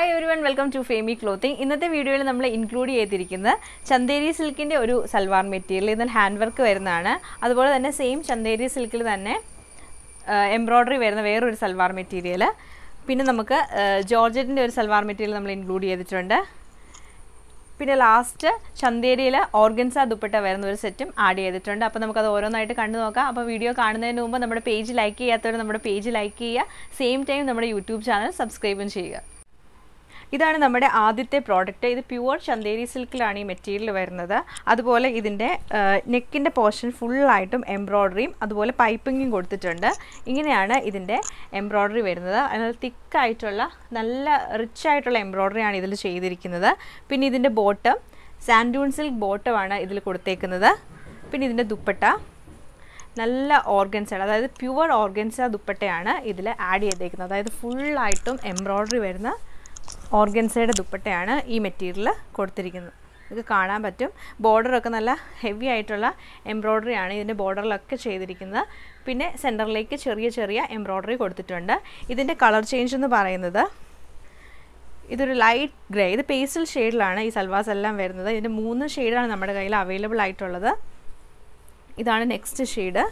Hi everyone, welcome to Fayme Clothing. ഇന്നത്തെ വീഡിയോയിൽ നമ്മൾ ഇൻക്ലൂഡ് ചെയ്തിരിക്കുന്നത് ചന്ദേരി സിൽക്കിന്റെ ഒരു സൽവാർ മെറ്റീരിയൽ ഇതിൽ ഹാൻഡ് വർക്ക് വരുന്നതാണ്. അതുപോലെ തന്നെ സെയിം ചന്ദേരി സിൽക്കിൽ തന്നെ എംബ്രോയിഡറി വരുന്ന വേറൊരു സൽവാർ മെറ്റീരിയൽ. പിന്നെ നമുക്ക് ജോർജറ്റിന്റെ ഒരു സൽവാർ മെറ്റീരിയൽ നമ്മൾ ഇൻക്ലൂഡ് ചെയ്തിട്ടുണ്ട്. പിന്നെ ലാസ്റ്റ് ചന്ദേരിയിലെ ഓർഗൻസ ദുപ്പട്ട വരുന്ന ഒരു സെറ്റും ആഡ് ചെയ്തിട്ടുണ്ട്. അപ്പോൾ നമുക്കത് ഓരോന്നായിട്ട് കണ്ടു നോക്കാം. അപ്പോൾ വീഡിയോ കാണുന്നതിന് മുമ്പ് നമ്മുടെ പേജ് ലൈക്ക് ചെയ്യാത്തവർ നമ്മുടെ പേജ് ലൈക്ക് ചെയ്യുക. സെയിം ടൈം നമ്മുടെ യൂട്യൂബ് ചാനൽ സബ്സ്ക്രൈബും ചെയ്യുക. ഇതാണ് നമ്മുടെ ആദ്യത്തെ പ്രോഡക്റ്റ്. ഇത് പ്യുവർ ചന്ദേരി സിൽക്കിലാണ് ഈ മെറ്റീരിയൽ വരുന്നത്. അതുപോലെ ഇതിൻ്റെ നെക്കിൻ്റെ പോർഷൻ ഫുള്ളായിട്ടും എംബ്രോയ്ഡറിയും അതുപോലെ പൈപ്പിങ്ങും കൊടുത്തിട്ടുണ്ട്. ഇങ്ങനെയാണ് ഇതിൻ്റെ എംബ്രോയ്ഡറി വരുന്നത്. അതിൽ തിക്കായിട്ടുള്ള നല്ല റിച്ച് ആയിട്ടുള്ള എംബ്രോയ്ഡറിയാണ് ഇതിൽ ചെയ്തിരിക്കുന്നത്. പിന്നെ ഇതിൻ്റെ ബോട്ടം സാൻഡൂൺ സിൽക്ക് ബോട്ടമാണ് ഇതിൽ കൊടുത്തേക്കുന്നത്. പിന്നെ ഇതിൻ്റെ ദുപ്പട്ട നല്ല ഓർഗൻസയാണ്, അതായത് പ്യുവർ ഓർഗൻസ ദുപ്പട്ടയാണ് ഇതിൽ ആഡ് ചെയ്തേക്കുന്നത്. അതായത് ഫുള്ളായിട്ടും എംബ്രോയ്ഡറി വരുന്ന ഓർഗൻസയുടെ ദുപ്പട്ടയാണ് ഈ മെറ്റീരിയൽ കൊടുത്തിരിക്കുന്നത്. ഇത് കാണാൻ പറ്റും. ബോർഡറൊക്കെ നല്ല ഹെവി ആയിട്ടുള്ള എംബ്രോയ്ഡറി ആണ് ഇതിൻ്റെ ബോർഡറിലൊക്കെ ചെയ്തിരിക്കുന്നത്. പിന്നെ സെൻറ്ററിലേക്ക് ചെറിയ ചെറിയ എംബ്രോയ്ഡറി കൊടുത്തിട്ടുണ്ട്. ഇതിൻ്റെ കളർ ചേഞ്ച് എന്ന് പറയുന്നത് ഇതൊരു ലൈറ്റ് ഗ്രേ, ഇത് പേസ്റ്റൽ ഷെയ്ഡിലാണ് ഈ സൽവാസ് എല്ലാം വരുന്നത്. ഇതിൻ്റെ 3 ഷെയ്ഡാണ് നമ്മുടെ കയ്യിൽ അവൈലബിൾ ആയിട്ടുള്ളത്. ഇതാണ് നെക്സ്റ്റ് ഷെയ്ഡ്.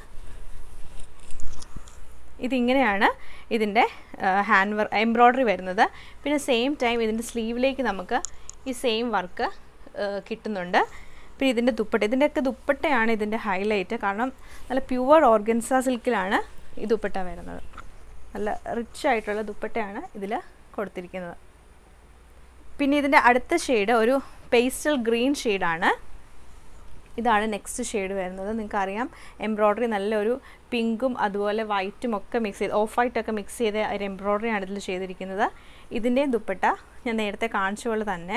ഇതിങ്ങനെയാണ് ഇതിൻ്റെ ഹാൻഡ് വർക്ക് എംബ്രോയ്ഡറി വരുന്നത്. പിന്നെ സെയിം ടൈം ഇതിൻ്റെ സ്ലീവിലേക്ക് നമുക്ക് ഈ സെയിം വർക്ക് കിട്ടുന്നുണ്ട്. പിന്നെ ഇതിൻ്റെ ദുപ്പട്ട, ഇതിൻ്റെയൊക്കെ ദുപ്പട്ടയാണ് ഇതിൻ്റെ ഹൈലൈറ്റ്. കാരണം നല്ല പ്യുവർ ഓർഗൻസ സിൽക്കിലാണ് ഈ ദുപ്പട്ട വരുന്നത്. നല്ല റിച്ച് ആയിട്ടുള്ള ദുപ്പട്ടയാണ് ഇതിൽ കൊടുത്തിരിക്കുന്നത്. പിന്നെ ഇതിൻ്റെ അടുത്ത ഷെയ്ഡ് ഒരു പേസ്റ്റൽ ഗ്രീൻ ഷെയ്ഡാണ്. ഇതാണ് നെക്സ്റ്റ് ഷെയ്ഡ് വരുന്നത്. നിങ്ങൾക്കറിയാം എംബ്രോയ്ഡറി നല്ലൊരു പിങ്കും അതുപോലെ വൈറ്റും ഒക്കെ മിക്സ് ചെയ്ത് ഓഫ് വൈറ്റൊക്കെ മിക്സ് ചെയ്ത ഒരു എംബ്രോയ്ഡറിയാണ് ഇതിൽ ചെയ്തിരിക്കുന്നത്. ഇതിൻ്റെ ദുപ്പട്ട ഞാൻ നേരത്തെ കാണിച്ച പോലെ തന്നെ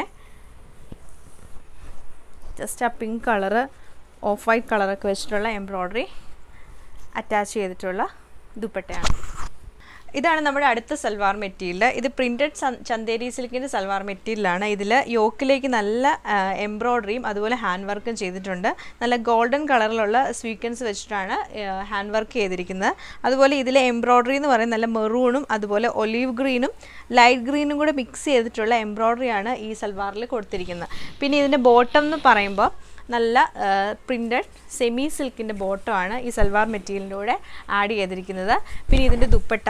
ജസ്റ്റ് ആ പിങ്ക് കളറ് ഓഫ് വൈറ്റ് കളറൊക്കെ വെച്ചിട്ടുള്ള എംബ്രോയ്ഡറി അറ്റാച്ച് ചെയ്തിട്ടുള്ള ദുപ്പട്ടയാണ്. ഇതാണ് നമ്മുടെ അടുത്ത സൽവാർ മെറ്റീരിയൽ. ഇത് പ്രിൻറ്റഡ് ചന്ദേരി സിൽക്കിൻ്റെ സൽവാർ മെറ്റീരിയലാണ്. ഇതിൽ യോക്കിലേക്ക് നല്ല എംബ്രോയ്ഡറിയും അതുപോലെ ഹാൻഡ് വർക്കും ചെയ്തിട്ടുണ്ട്. നല്ല ഗോൾഡൻ കളറിലുള്ള സ്വീക്വൻസ് വെച്ചിട്ടാണ് ഹാൻഡ് വർക്ക് ചെയ്തിരിക്കുന്നത്. അതുപോലെ ഇതിലെ എംബ്രോയ്ഡറി എന്ന് പറയുന്നത് നല്ല മെറൂണും അതുപോലെ ഒലീവ് ഗ്രീനും ലൈറ്റ് ഗ്രീനും കൂടെ മിക്സ് ചെയ്തിട്ടുള്ള എംബ്രോയ്ഡറിയാണ് ഈ സൽവാറിൽ കൊടുത്തിരിക്കുന്നത്. പിന്നെ ഇതിൻ്റെ ബോട്ടം എന്ന് പറയുമ്പോൾ നല്ല പ്രിൻറ്റഡ് സെമി സിൽക്കിൻ്റെ ബോട്ടമാണ് ഈ സൽവാർ മെറ്റീരിയലിൻ്റെ കൂടെ ആഡ് ചെയ്തിരിക്കുന്നത്. പിന്നെ ഇതിൻ്റെ ദുപ്പട്ട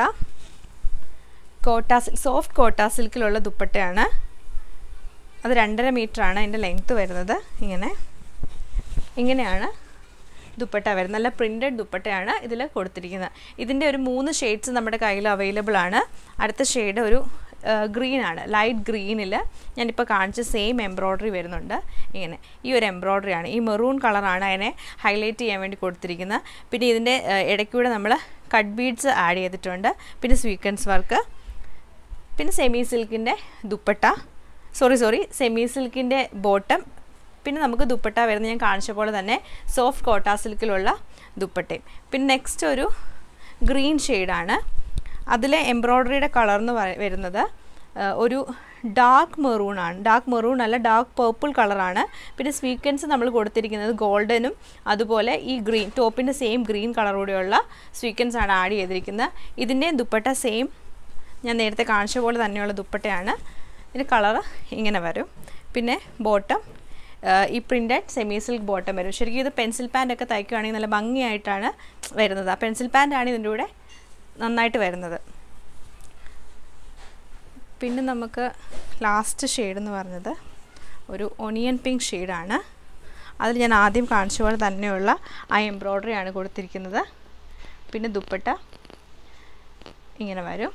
സോഫ്റ്റ് കോട്ട സിൽക്കിലുള്ള ദുപ്പട്ടയാണ്. അത് 2.5 മീറ്ററാണ് അതിൻ്റെ ലെങ്ത്ത് വരുന്നത്. ഇങ്ങനെയാണ് ദുപ്പട്ട വരുന്നത്. നല്ല പ്രിൻറ്റഡ് ദുപ്പട്ടയാണ് ഇതിൽ കൊടുത്തിരിക്കുന്നത്. ഇതിൻ്റെ ഒരു 3 ഷെയ്ഡ്സ് നമ്മുടെ കയ്യിൽ അവൈലബിൾ ആണ്. അടുത്ത ഷെയ്ഡ് ഒരു ഗ്രീനാണ്. ലൈറ്റ് ഗ്രീനിൽ ഞാനിപ്പോൾ കാണിച്ച സെയിം എംബ്രോയ്ഡറി വരുന്നുണ്ട്. ഇങ്ങനെ ഈ ഒരു എംബ്രോയ്ഡറിയാണ്, ഈ മെറൂൺ കളറാണ് അതിനെ ഹൈലൈറ്റ് ചെയ്യാൻ വേണ്ടി കൊടുത്തിരിക്കുന്നത്. പിന്നെ ഇതിൻ്റെ ഇടയ്ക്കൂടെ നമ്മൾ കട്ട് ബീഡ്സ് ആഡ് ചെയ്തിട്ടുണ്ട്. പിന്നെ സ്വീക്വൻസ് വർക്ക്, പിന്നെ സെമി സിൽക്കിൻ്റെ ദുപ്പട്ട സെമി സിൽക്കിൻ്റെ ബോട്ടം. പിന്നെ നമുക്ക് ദുപ്പട്ട വരുന്നത് ഞാൻ കാണിച്ച പോലെ തന്നെ സോഫ്റ്റ് കോട്ട സിൽക്കിലുള്ള ദുപ്പട്ടയും. പിന്നെ നെക്സ്റ്റ് ഒരു ഗ്രീൻ ഷെയ്ഡാണ്. അതിലെ എംബ്രോയ്ഡറിയുടെ കളർ എന്ന് വരുന്നത് ഒരു ഡാർക്ക് മെറൂണാണ്. ഡാർക്ക് മെറൂൺ അല്ല, ഡാർക്ക് പേർപ്പിൾ കളറാണ്. പിന്നെ സ്വീക്വൻസ് നമ്മൾ കൊടുത്തിരിക്കുന്നത് ഗോൾഡനും അതുപോലെ ഈ ഗ്രീൻ ടോപ്പിൻ്റെ സെയിം ഗ്രീൻ കളറോടെയുള്ള സ്വീക്വൻസ് ആണ് ആഡ് ചെയ്തിരിക്കുന്നത്. ഇതിൻ്റെ ദുപ്പട്ട സെയിം ഞാൻ നേരത്തെ കാണിച്ച പോലെ തന്നെയുള്ള ദുപ്പട്ടയാണ്. ഇതിൻ്റെ കളറ് ഇങ്ങനെ വരും. പിന്നെ ബോട്ടം ഈ പ്രിൻറ്റഡ് സെമി സിൽക്ക് ബോട്ടം വരും. ശരിക്കും ഇത് പെൻസിൽ പാൻ്റൊക്കെ തയ്ക്കുകയാണെങ്കിൽ നല്ല ഭംഗിയായിട്ടാണ് വരുന്നത്. ആ പെൻസിൽ പാൻ്റാണ് ഇതിൻ്റെ കൂടെ നന്നായിട്ട് വരുന്നത്. പിന്നെ നമുക്ക് ലാസ്റ്റ് ഷെയ്ഡ് എന്ന് പറഞ്ഞത് ഒരു ഒണിയൻ പിങ്ക് ഷെയ്ഡാണ്. അതിൽ ഞാൻ ആദ്യം കാണിച്ച പോലെ തന്നെയുള്ള ആ എംബ്രോയ്ഡറിയാണ് കൊടുത്തിരിക്കുന്നത്. പിന്നെ ദുപ്പട്ട ഇങ്ങനെ വരും.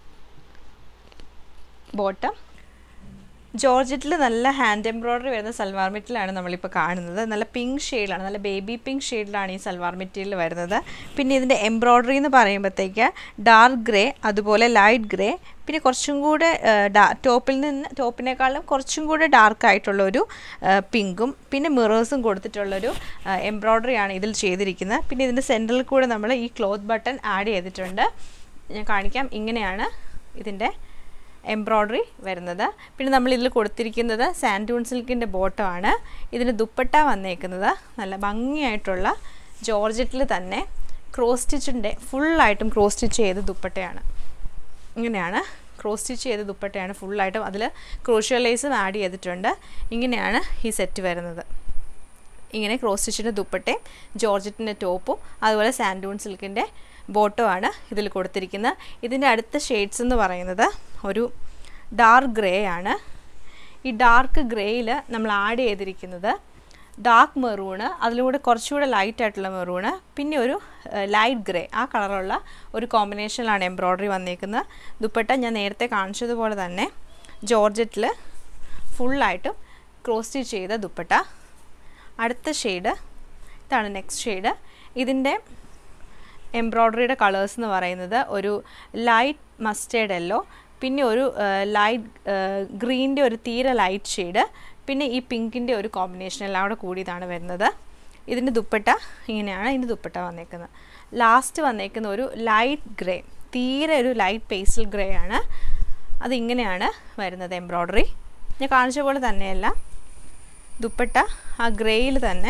ബോട്ടം ജോർജറ്റിൽ നല്ല ഹാൻഡ് എംബ്രോയ്ഡറി വരുന്ന സൽവാർ മെറ്റീരിയലാണ് നമ്മളിപ്പോൾ കാണുന്നത്. നല്ല പിങ്ക് ഷെയ്ഡിലാണ്, നല്ല ബേബി പിങ്ക് ഷെയ്ഡിലാണ് ഈ സൽവാർ മെറ്റീരിയൽ വരുന്നത്. പിന്നെ ഇതിൻ്റെ എംബ്രോയ്ഡറി എന്ന് പറയുമ്പോഴത്തേക്ക് ഡാർക്ക് ഗ്രേ അതുപോലെ ലൈറ്റ് ഗ്രേ, പിന്നെ കുറച്ചും കൂടെ ടോപ്പിനേക്കാളും കുറച്ചും കൂടെ ഡാർക്കായിട്ടുള്ളൊരു പിങ്കും പിന്നെ മിറേഴ്സും കൊടുത്തിട്ടുള്ളൊരു എംബ്രോയ്ഡറിയാണ് ഇതിൽ ചെയ്തിരിക്കുന്നത്. പിന്നെ ഇതിൻ്റെ സെൻറ്ററിൽ കൂടെ നമ്മൾ ഈ ക്ലോത്ത് ബട്ടൺ ആഡ് ചെയ്തിട്ടുണ്ട്. ഞാൻ കാണിക്കാം. ഇങ്ങനെയാണ് ഇതിൻ്റെ എംബ്രോയ്ഡറി വരുന്നത്. പിന്നെ നമ്മൾ ഇതിൽ കൊടുത്തിരിക്കുന്നത് സാൻഡൂൺ സിൽക്കിൻ്റെ ബോട്ടമാണ്. ഇതിന് ദുപ്പട്ട വന്നേക്കുന്നത് നല്ല ഭംഗിയായിട്ടുള്ള ജോർജറ്റിൽ തന്നെ ക്രോസ് സ്റ്റിച്ചിൻ്റെ ഫുള്ളായിട്ടും ക്രോസ് സ്റ്റിച്ച് ചെയ്ത ദുപ്പട്ടയാണ്. ഇങ്ങനെയാണ് ക്രോസ് സ്റ്റിച്ച് ചെയ്ത ദുപ്പട്ടയാണ് ഫുള്ളായിട്ടും. അതിൽ ക്രോഷ്യോ ലേസും ആഡ് ചെയ്തിട്ടുണ്ട്. ഇങ്ങനെയാണ് ഈ സെറ്റ് വരുന്നത്. ഇങ്ങനെ ക്രോസ് സ്റ്റിച്ചിൻ്റെ ദുപ്പട്ടയും ജോർജറ്റിൻ്റെ ടോപ്പും അതുപോലെ സാൻഡൂൺ സിൽക്കിൻ്റെ ബോട്ടോ ആണ് ഇതിൽ കൊടുത്തിരിക്കുന്നത്. ഇതിൻ്റെ അടുത്ത ഷെയ്ഡ്സ് എന്ന് പറയുന്നത് ഒരു ഡാർക്ക് ഗ്രേ ആണ്. ഈ ഡാർക്ക് ഗ്രേയിൽ നമ്മൾ ആഡ് ചെയ്തിരിക്കുന്നത് ഡാർക്ക് മെറൂണ്, അതിലൂടെ കുറച്ചുകൂടെ ലൈറ്റ് ആയിട്ടുള്ള മെറൂണ്, പിന്നെ ഒരു ലൈറ്റ് ഗ്രേ, ആ കളറുള്ള ഒരു കോമ്പിനേഷനിലാണ് എംബ്രോയ്ഡറി വന്നിരിക്കുന്നത്. ദുപ്പട്ട ഞാൻ നേരത്തെ കാണിച്ചതുപോലെ തന്നെ ജോർജറ്റിൽ ഫുള്ളായിട്ടും ക്രോസ് സ്റ്റിച്ച് ചെയ്ത ദുപ്പട്ട. അടുത്ത ഷെയ്ഡ് ഇതാണ്. നെക്സ്റ്റ് ഷെയ്ഡ് ഇതിൻ്റെ എംബ്രോയ്ഡറിയുടെ കളേഴ്സ് എന്ന് പറയുന്നത് ഒരു ലൈറ്റ് മസ്റ്റേർഡ് യെല്ലോ, പിന്നെ ഒരു ലൈറ്റ് ഗ്രീൻ്റെ ഒരു തീരെ ലൈറ്റ് ഷെയ്ഡ്, പിന്നെ ഈ പിങ്കിൻ്റെ ഒരു കോമ്പിനേഷൻ എല്ലാം കൂടെ കൂടിയതാണ് വരുന്നത്. ഇതിൻ്റെ ദുപ്പട്ട ഇങ്ങനെയാണ് ഇതിൻ്റെ ദുപ്പട്ട വന്നേക്കുന്നത്. ലാസ്റ്റ് വന്നേക്കുന്ന ഒരു ലൈറ്റ് ഗ്രേ, തീരെ ഒരു ലൈറ്റ് പേസ്റ്റൽ ഗ്രേ ആണ്. അതിങ്ങനെയാണ് വരുന്നത് എംബ്രോയ്ഡറി. ഞാൻ കാണിച്ച പോലെ തന്നെയല്ല, ദുപ്പട്ട ആ ഗ്രേയിൽ തന്നെ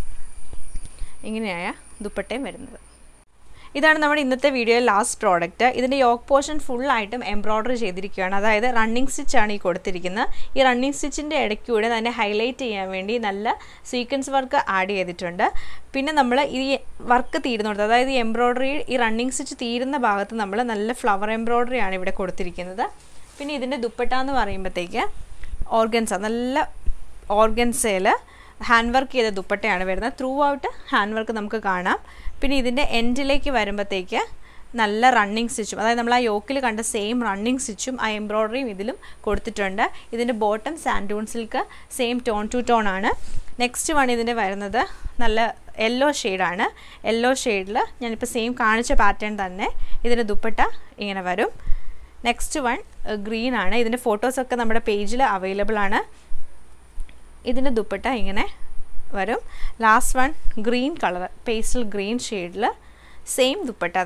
ഇങ്ങനെയായ ദുപ്പട്ടയും വരുന്നത്. ഇതാണ് നമ്മുടെ ഇന്നത്തെ വീഡിയോയിൽ ലാസ്റ്റ് പ്രോഡക്റ്റ്. ഇതിൻ്റെ യോക്ക് പോർഷൻ ഫുള്ളായിട്ടും എംബ്രോയ്ഡറി ചെയ്തിരിക്കുകയാണ്. അതായത് റണ്ണിങ് സ്റ്റിച്ചാണ് ഈ കൊടുത്തിരിക്കുന്നത്. ഈ റണ്ണിങ് സ്റ്റിച്ചിൻ്റെ ഇടയ്ക്കൂടെ തന്നെ ഹൈലൈറ്റ് ചെയ്യാൻ വേണ്ടി നല്ല സീക്വൻസ് വർക്ക് ആഡ് ചെയ്തിട്ടുണ്ട്. പിന്നെ നമ്മൾ ഈ വർക്ക് തീരുന്നിടത്ത്, അതായത് ഈ എംബ്രോയ്ഡറി ഈ റണ്ണിങ് സ്റ്റിച്ച് തീരുന്ന ഭാഗത്ത് നമ്മൾ നല്ല ഫ്ലവർ എംബ്രോയ്ഡറി ആണ് ഇവിടെ കൊടുത്തിരിക്കുന്നത്. പിന്നെ ഇതിൻ്റെ ദുപ്പട്ട എന്ന് പറയുമ്പോഴത്തേക്ക് ഓർഗൻസ, നല്ല ഓർഗൻസയിൽ ഹാൻഡ് വർക്ക് ചെയ്ത ദുപ്പട്ടയാണ് വരുന്നത്. ത്രൂ ഔട്ട് ഹാൻഡ് വർക്ക് നമുക്ക് കാണാം. പിന്നെ ഇതിൻ്റെ എൻഡിലേക്ക് വരുമ്പോഴത്തേക്ക് നല്ല റണ്ണിങ് സ്റ്റിച്ചും, അതായത് നമ്മൾ ആ യോക്കിൽ കണ്ട സെയിം റണ്ണിങ് സ്റ്റിച്ചും ആ എംബ്രോയ്ഡറിയും ഇതിലും കൊടുത്തിട്ടുണ്ട്. ഇതിൻ്റെ ബോട്ടം സാൻഡൂൺ silk same tone to tone ആണ്. നെക്സ്റ്റ് വൺ ഇതിൻ്റെ വരുന്നത് നല്ല യെല്ലോ ഷെയ്ഡാണ്. യെല്ലോ ഷെയ്ഡിൽ ഞാനിപ്പോൾ സെയിം കാണിച്ച പാറ്റേൺ തന്നെ ഇതിൻ്റെ ദുപ്പട്ട ഇങ്ങനെ വരും. നെക്സ്റ്റ് വൺ ഗ്രീൻ ആണ്. ഇതിൻ്റെ ഫോട്ടോസൊക്കെ നമ്മുടെ പേജിൽ അവൈലബിൾ ആണ്. ഇതിൻ്റെ ദുപ്പട്ട ഇങ്ങനെ വരും. Last one green colour, pastel green ഷെയ്ഡിൽ സെയിം ദുപ്പട്ട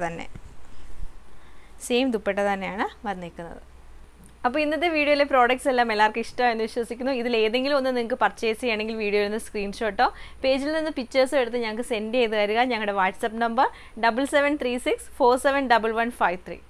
തന്നെയാണ് വന്നിരിക്കുന്നത്. അപ്പോൾ ഇന്നത്തെ വീഡിയോയിലെ പ്രോഡക്റ്റ്സ് എല്ലാം എല്ലാവർക്കും ഇഷ്ടമായെന്ന് വിശ്വസിക്കുന്നു. ഇതിൽ ഏതെങ്കിലും ഒന്ന് നിങ്ങൾക്ക് പർച്ചേസ് ചെയ്യണമെങ്കിൽ വീഡിയോയിൽ നിന്ന് സ്ക്രീൻഷോട്ടോ പേജിൽ നിന്ന് പിക്ചേഴ്സോ എടുത്ത് ഞങ്ങൾക്ക് സെൻഡ് ചെയ്ത് തരിക. ഞങ്ങളുടെ വാട്സപ്പ് നമ്പർ 7736471153.